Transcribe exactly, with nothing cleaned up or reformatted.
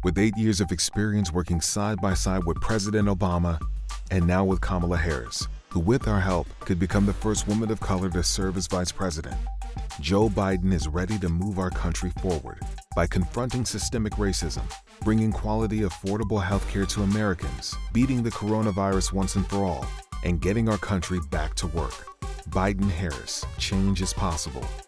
With eight years of experience working side by side with President Obama and now with Kamala Harris, who with our help could become the first woman of color to serve as vice president, Joe Biden is ready to move our country forward by confronting systemic racism, bringing quality, affordable health care to Americans, beating the coronavirus once and for all, and getting our country back to work. Biden-Harris, change is possible.